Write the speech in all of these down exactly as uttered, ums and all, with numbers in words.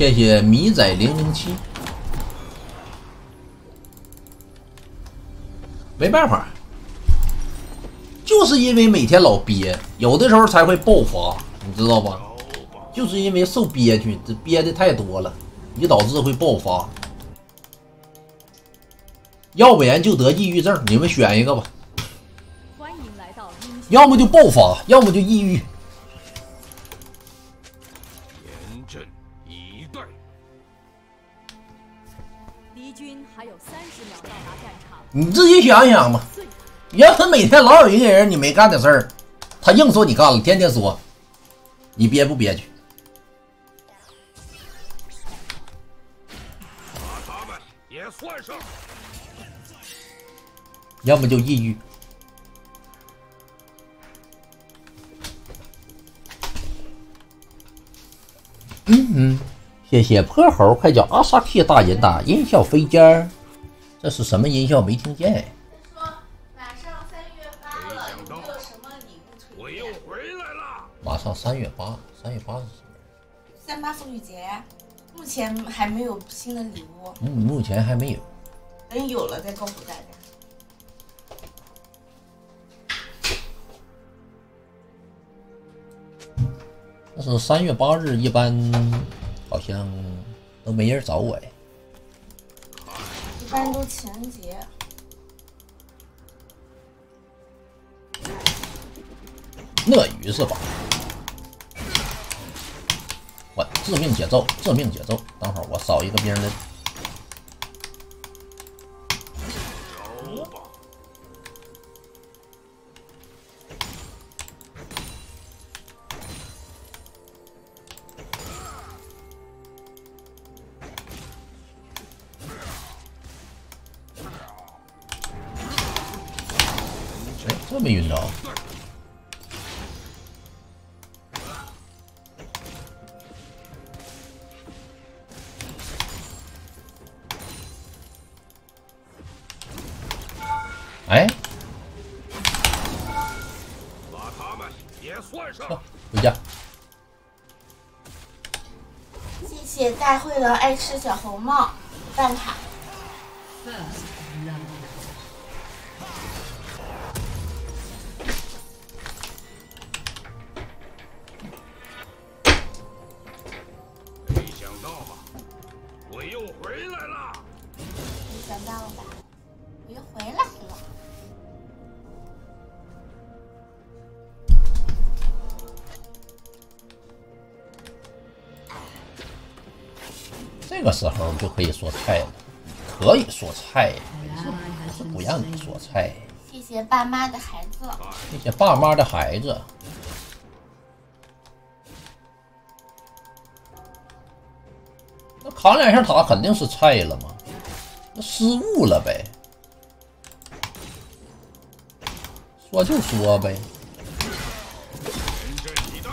谢谢米仔零零七。没办法，就是因为每天老憋，有的时候才会爆发，你知道吧？就是因为受憋屈，这憋的太多了，你导致会爆发。要不然就得抑郁症，你们选一个吧。要么就爆发，要么就抑郁。 严阵以待。 敌军还有三十秒到达战场。 你自己想想吧，要是每天老有一个人你没干的事儿，他硬说你干了，天天说，你憋不憋屈？ 把他们也算上。 要么就抑郁。嗯嗯，谢谢泼猴快叫阿萨 K 大人的音效飞尖儿，这是什么音效？没听见。 说马上三月八了，有没有什么礼物推荐？ 我又回来了。 马上三月八，三月八是什么？ 三八妇女节，目前还没有新的礼物。 嗯，目前还没有。 等有了再告诉大家。 但是三月八日一般好像都没人找我哎。 一般都情人节。 鳄鱼是吧？我致命节奏，致命节奏。等会儿我扫一个兵的。哎，这没晕着。哎， 把他们也算上。 回家。 谢谢大会的爱吃小红帽蛋挞。 没想到吧，我又回来了。 没想到吧，我又回来了。 这个时候就可以说菜了，可以说菜，是不让你说菜。 谢谢爸妈的孩子。 谢谢爸妈的孩子。那扛两下塔肯定是菜了嘛，那失误了呗。说就说呗。 严阵以待。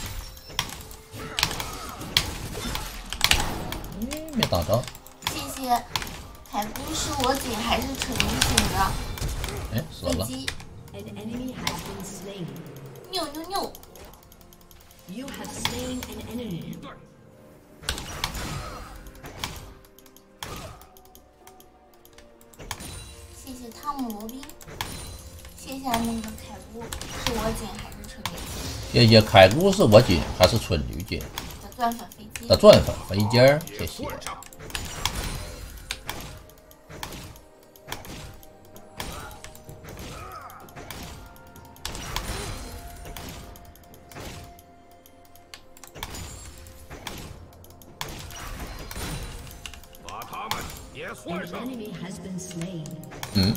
哎，没打着。 谢谢凯姑是我警还是蠢女警的？ 哎，死了。 飞机。牛牛牛。 You have slain an enemy. 谢谢汤姆罗宾。谢谢那个凯姑是我警还是蠢女警？ 谢谢凯姑是我警还是蠢女警？ 的钻粉飞机。 的钻粉飞机儿，谢谢。 把他们也算上。 嗯。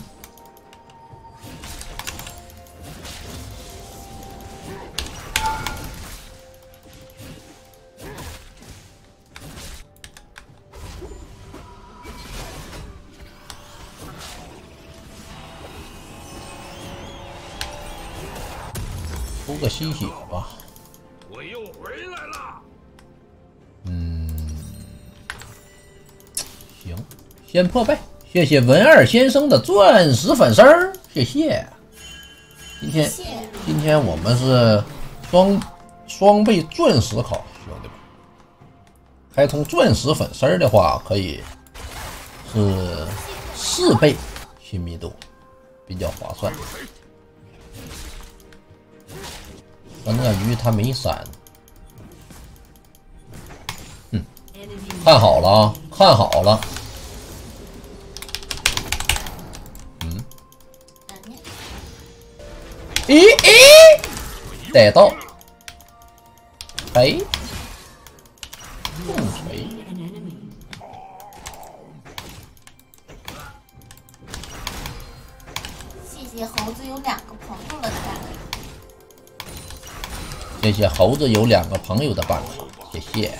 出个吸血吧。 我又回来了。 嗯，行，先破败。谢谢文二先生的钻石粉丝儿，谢谢。今天谢谢今天我们是双双倍钻石考，兄弟们。 开通钻石粉丝的话，可以是四倍亲密度，比较划算。但那鱼它没闪，嗯，看好了啊，看好了。嗯，咦咦，逮到，哎，重锤。 谢谢猴子有两个朋友了的蛋挞。 谢谢猴子有两个朋友的办法，谢谢。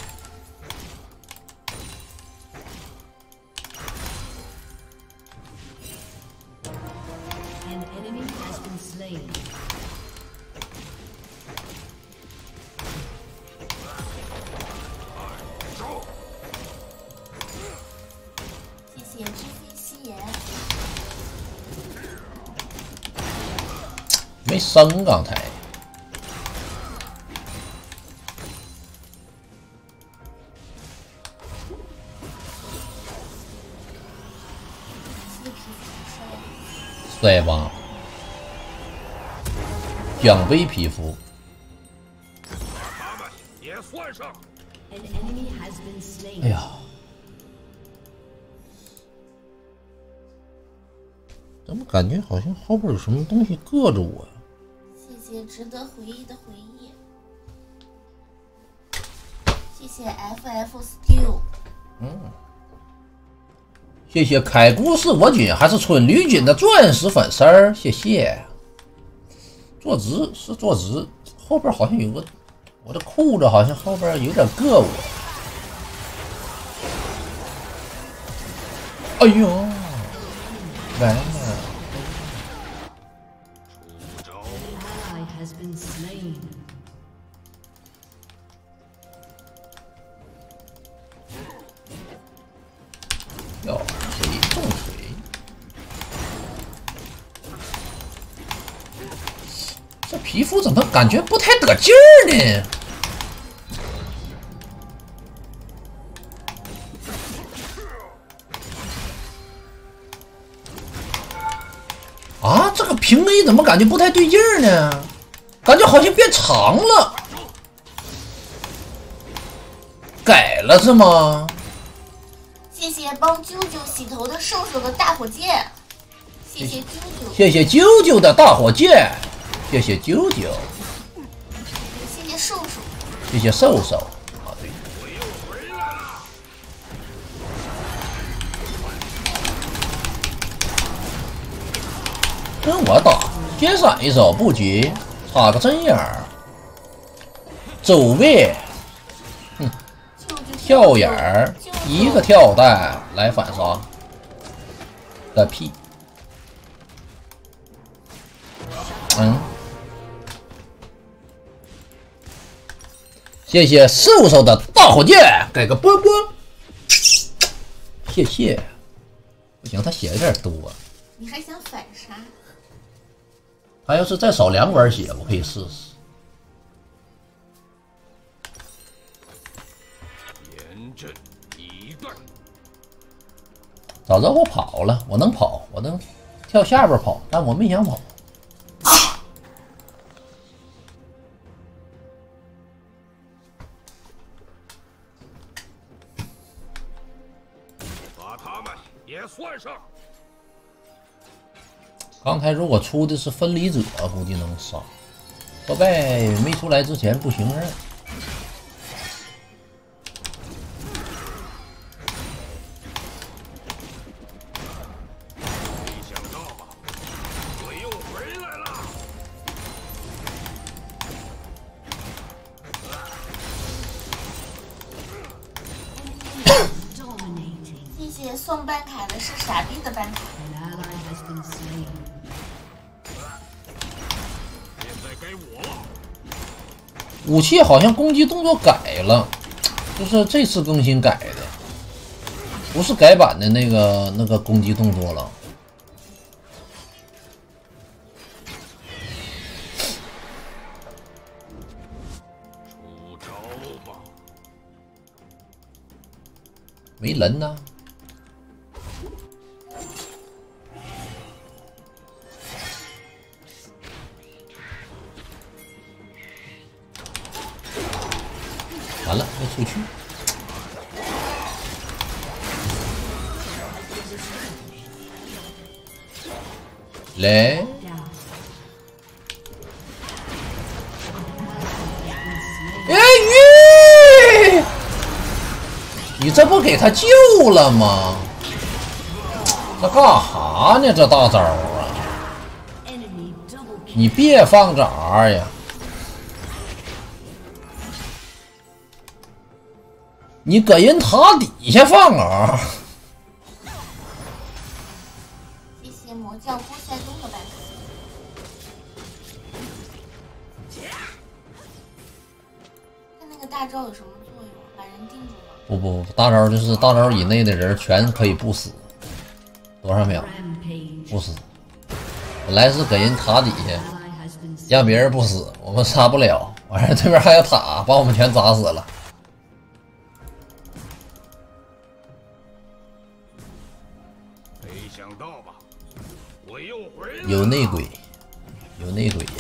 谢谢知飞夕颜。 没升刚才。 帅吧？奖杯皮肤。 他们也算上。 哎呀，怎么感觉好像后边有什么东西硌着我呀？ 谢谢值得回忆的回忆。谢谢 F F Stew。 嗯。 谢谢开故是我军还是春绿军的钻石粉丝儿，谢谢。坐直是坐直，后边好像有个，我的裤子好像后边有点硌我。哎呦，完了！哟，谁重锤？这皮肤怎么感觉不太得劲儿呢？啊，这个平 A 怎么感觉不太对劲儿呢？感觉好像变长了，改了是吗？ 谢谢帮啾啾洗头的瘦瘦的大火箭，谢谢啾啾， 谢谢啾啾的大火箭，谢谢啾啾， 谢谢瘦瘦， 谢谢瘦瘦。啊，对，跟我打，先闪一手不急，插个针眼儿，走位，哼，跳眼儿。 一个跳弹来反杀，个屁！嗯，谢谢瘦瘦的大火箭，给个波波，谢谢。不行，他血有点多。 你还想反杀？ 他要是再少两管血，我可以试试。 早知道我跑了，我能跑，我能跳下边跑，但我没想跑。 把他们也算上。 刚才如果出的是分离者，估计能杀。后背没出来之前不行任。 谢谢送办卡的是傻逼的办卡。 武器好像攻击动作改了，就是这次更新改的，不是改版的那个那个攻击动作了。 出招吧！ 没人呢。完了，没出去。来。 哎鱼，你这不给他救了吗？这干哈呢？这大招啊！你别放闸呀！你搁人塔底下放啊！ 谢谢魔教郭塞东的办法。 大招有什么作用？把人定住了？ 不不不，大招就是大招以内的人全可以不死，多少秒不死。本来是搁人塔底下，让别人不死，我们杀不了。完事对面还有塔，把我们全砸死了。 没想到吧，我又回来了。 有内鬼，有内鬼呀！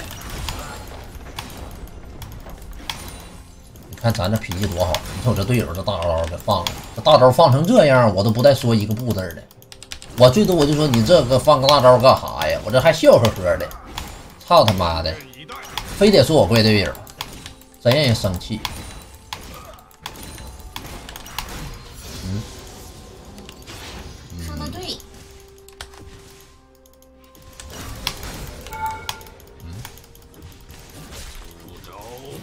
看咱这脾气多好！你看我这队友这大招给放了，这大招放成这样，我都不带说一个不字的。我最多我就说你这个放个大招干啥呀？我这还笑呵呵的，操他妈的！非得说我怪队友，真让人生气。嗯， 说的对。 嗯，出招。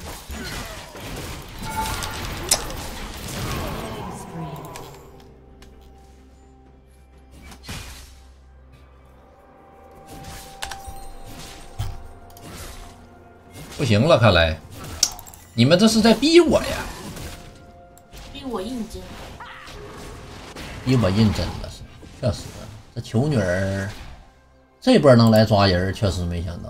不行了，看来你们这是在逼我呀！ 逼我应征， 逼我认真了，是确实，这球女儿这波能来抓人，确实没想到。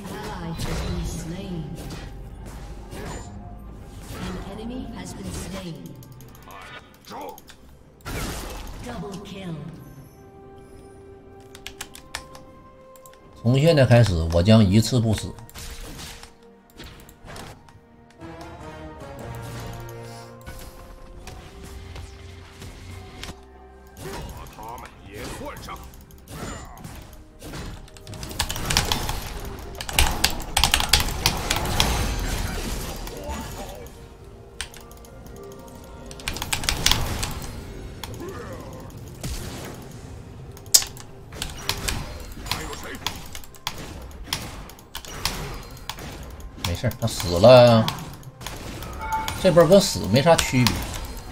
从现在开始，我将一次不死。 没事，他死了，这波跟死没啥区别。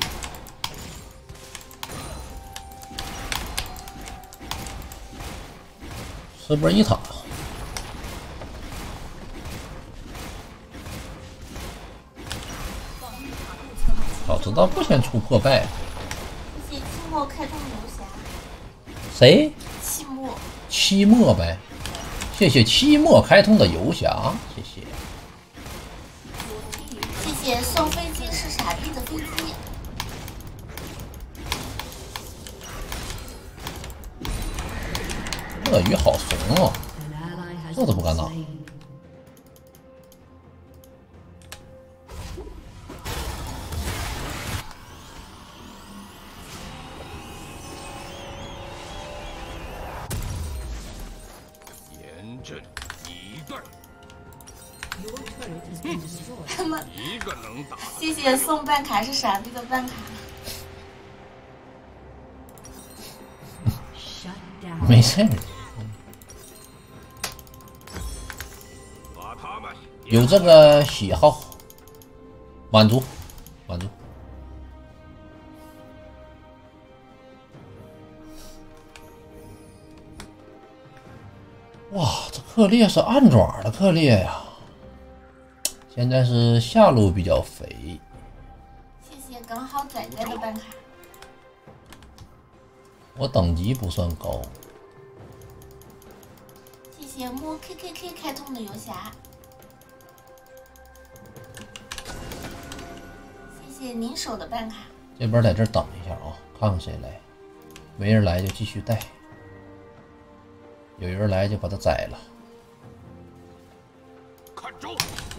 这波一塔，早知道不先出破败。 谢谢期末开通游侠。 谁？ 期末。 期末呗。谢谢期末开通的游侠，谢谢。 谢谢送飞机是傻逼的飞机。 鳄鱼好怂哦，这都不敢打。 严阵以待。 他们一个能打。 谢谢送办卡是傻逼的办卡。 没事， 把他们有这个喜好，满足，满足。哇，这克烈是暗爪的克烈呀！ 现在是下路比较肥。 谢谢刚好仔仔的办卡。 我等级不算高。 谢谢摸 K K K 开通的游侠。谢谢您手的办卡。 这边在这等一下啊，看看谁来，没人来就继续带，有人来就把他宰了。 看招！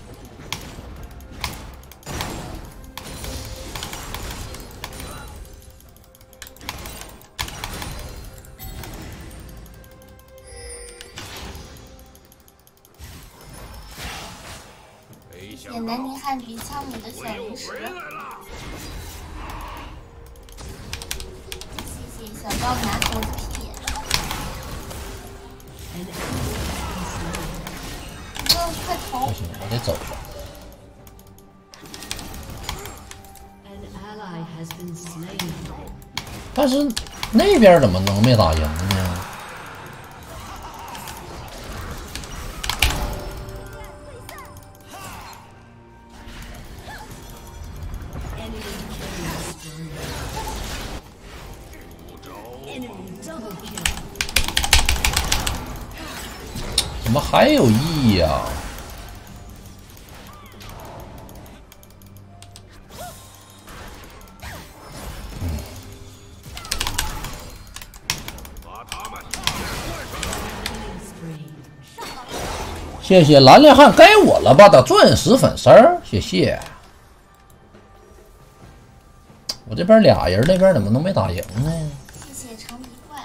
简单你汉比枪里的小零食。谢谢小刀拿猴子屁。哥，快投！ 不行，我得走了。但是那边怎么能没打赢呢？怎么还有意义呀？嗯，谢谢蓝脸汉，该我了吧的钻石粉丝儿，谢谢。我这边俩人，那边怎么能没打赢呢？ 谢谢长鼻怪。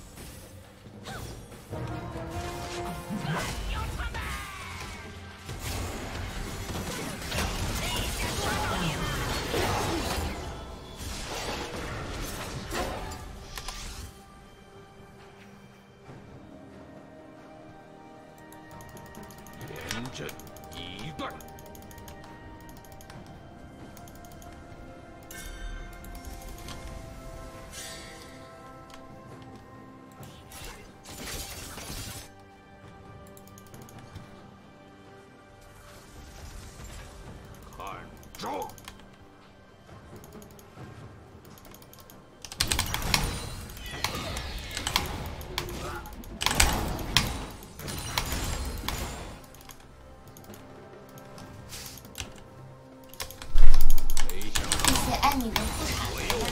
严阵以待。看招！ 谢谢爱你的裤衩。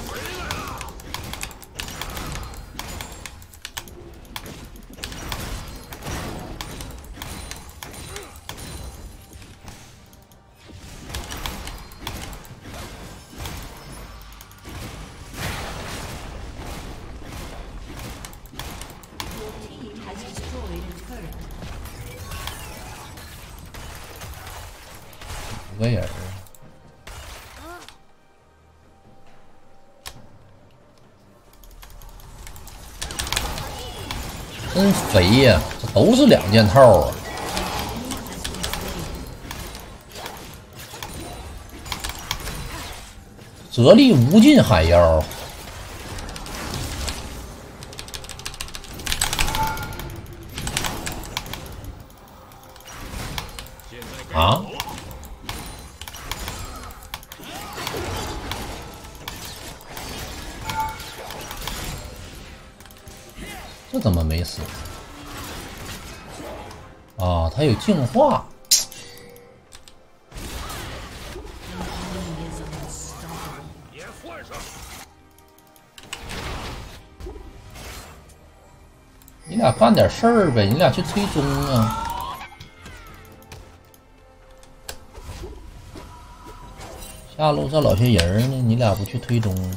五个人儿，真肥呀！这都是两件套啊！哲力无尽海妖。啊？这怎么没死？啊，他有净化。 也换上。 你俩干点事儿呗，你俩去推中啊。下路这老些人呢，你俩不去推中？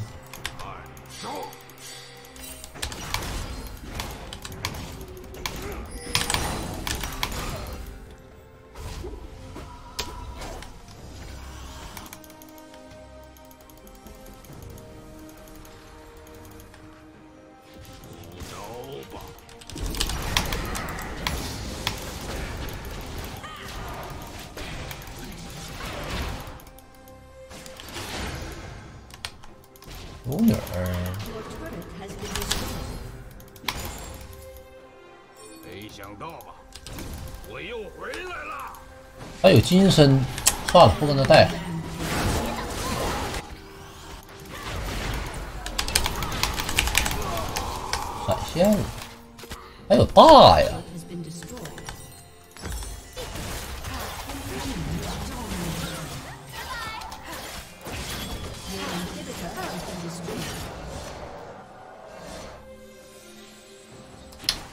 有女儿， 没想到吧，我又回来了。 还有金身，算了，不跟他带了。闪现了，还有大呀！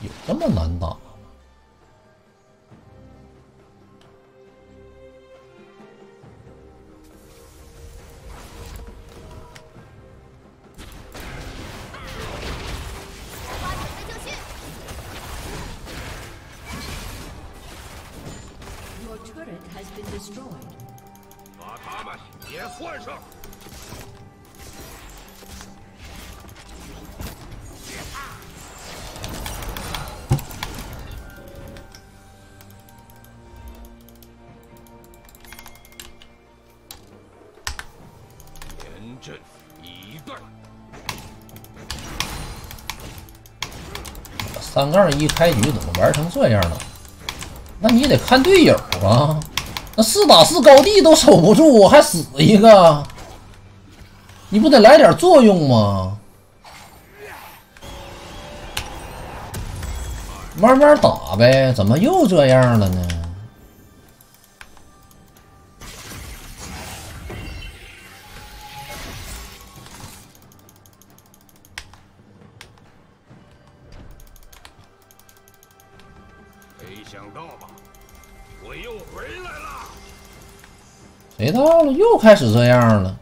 有这么难打？ 把他们也算上。严阵以待。 三杠一开局怎么玩成这样了？那你得看队友啊！那四打四高地都守不住，还死一个，你不得来点作用吗？慢慢打呗，怎么又这样了呢？ 没想到吧，我又回来了。 谁到了？又开始这样了。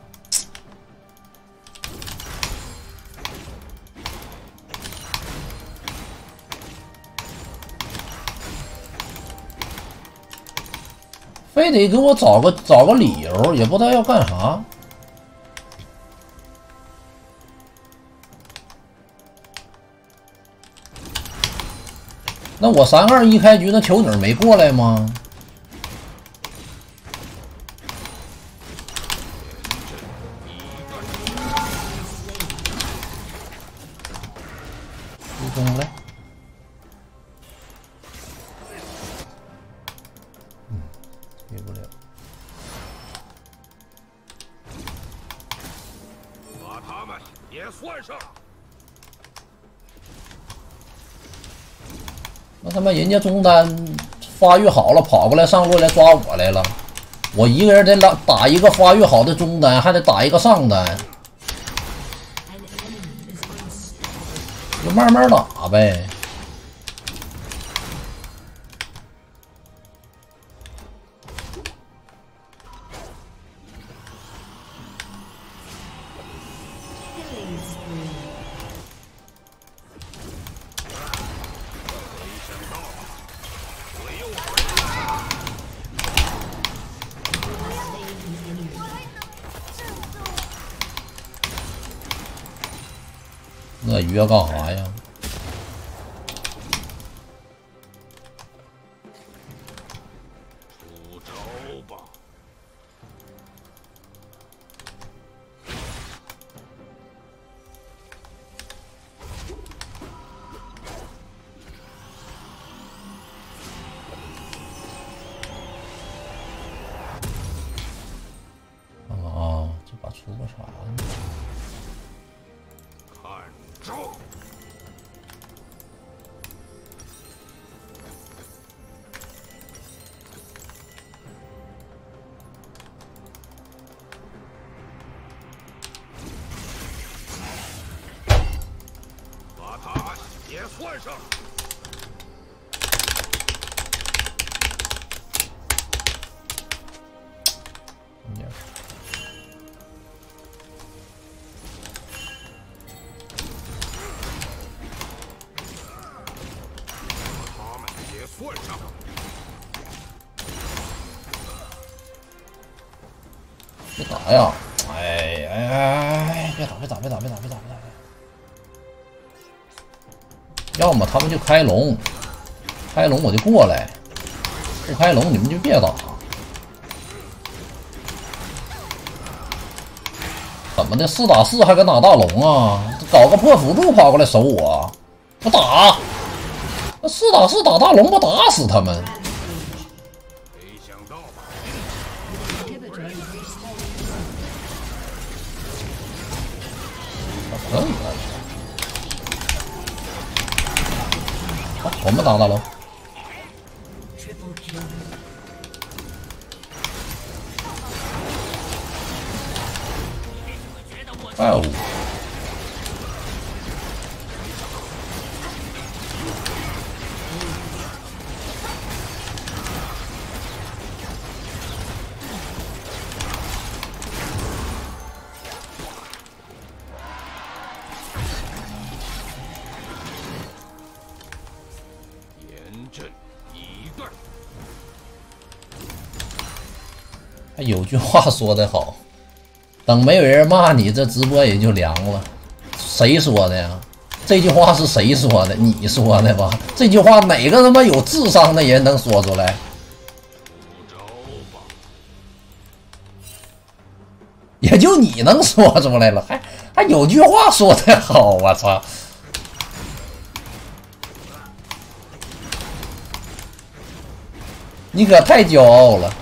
非得给我找个找个理由，也不知道要干啥。那我三二一开局，那球女没过来吗？助攻来。嗯，推不了。 把他们也算上。 那他妈人家中单发育好了，跑过来上路来抓我来了。我一个人得打打一个发育好的中单，还得打一个上单，就慢慢打呗。鳄鱼要干啥呀？ 出招吧！ 看看啊，这把出个啥呢？ 看招！把他们也算上。 中间。 他们也算上。 别打呀！哎哎哎哎！别打！别打！别打！别打！别打！别打！要么他们就开龙，开龙我就过来；不开龙你们就别打。怎么的？四打四还敢打大龙啊？搞个破辅助跑过来守我，我打！那四打四打大龙，不打死他们？ 没想到吧？ 可以了。好，我们打大龙。哦。 有句话说得好，等没有人骂你，这直播也就凉了。谁说的呀？这句话是谁说的？你说的吧？这句话哪个他妈有智商的人能说出来？也就你能说出来了，还还有句话说得好，我操！你可太骄傲了。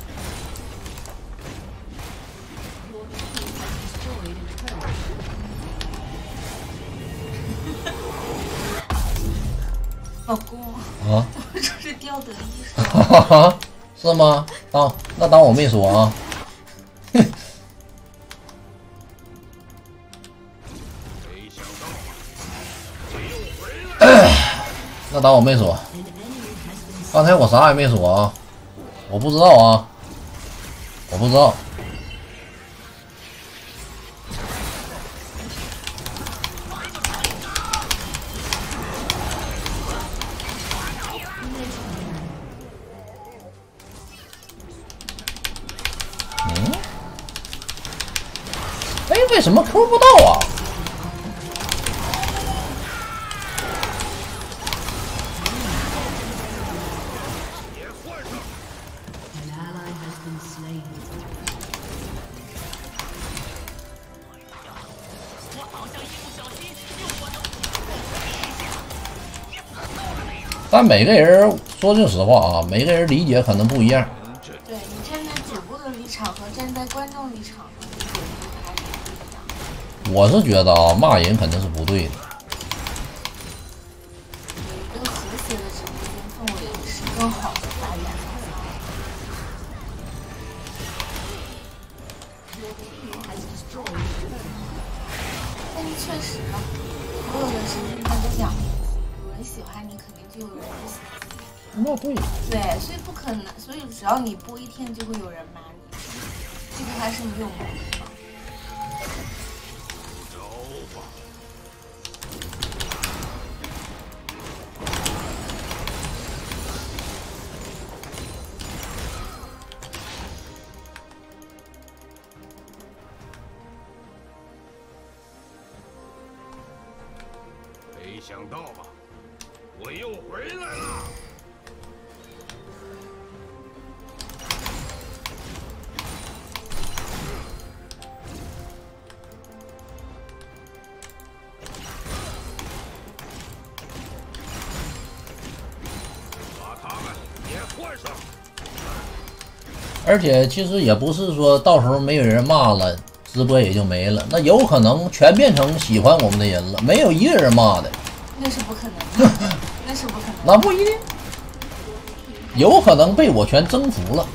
老公啊， 我说是掉德意哈哈哈，是吗？当那当我没说啊。哼。那当我没说。刚才我啥也没说啊，我不知道啊，我不知道。嗯？哎，为什么 Q 不到啊？但每个人说句实话啊，每个人理解可能不一样。 对你站在主播的立场和站在观众立场的理解还是不一样。 我是觉得啊，骂人肯定是不对的。 有一个和谐的直播间氛围是更好的发展方向。但是确实呢，所有的事情它都两面。有人喜欢你，肯定就有人不喜欢你。 那对。 对，所以不可能，所以只要你播一天，就会有人骂你，这个还是没有毛病的。 没想到吧，我又回来了。把他们也换上。 而且其实也不是说到时候没有人骂了，直播也就没了。那有可能全变成喜欢我们的人了，没有一个人骂的。 那是不可能的，那是不可能。 那不一定，有可能被我全征服了。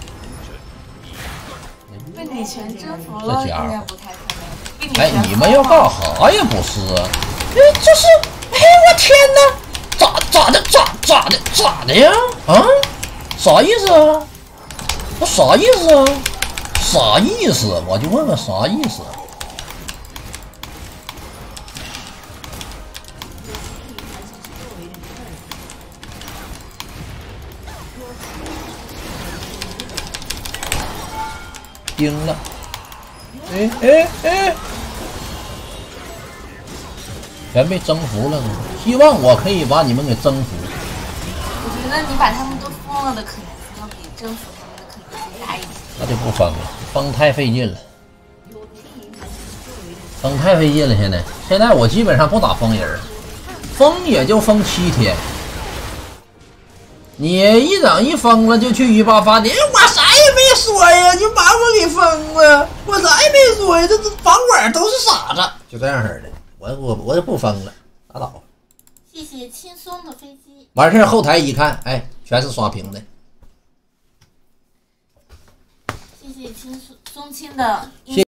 被你全征服了，应该不太可能。 哎，你们要干啥呀？不是？哎，这是……哎，我天哪！咋咋的？咋咋的？咋的呀？啊？啥意思啊？我啥意思啊？啥意思？我就问问啥意思？赢了！哎哎哎！全被征服了呢。希望我可以把你们给征服。 我觉得你把他们都封了的可能性要比征服他们的可能性大一些。 那就不封了，封太费劲了。封太费劲了，现在现在我基本上不打封人，封也就封七天。你一整一封了就去鱼八发点，我啥也没说呀，就把我给封了，我啥也没说呀，这这房管都是傻子，就这样式的。我我我就不封了，拉倒。 谢谢轻松的飞机。 完事儿后台一看，哎，全是刷屏的。 谢谢轻松松轻的。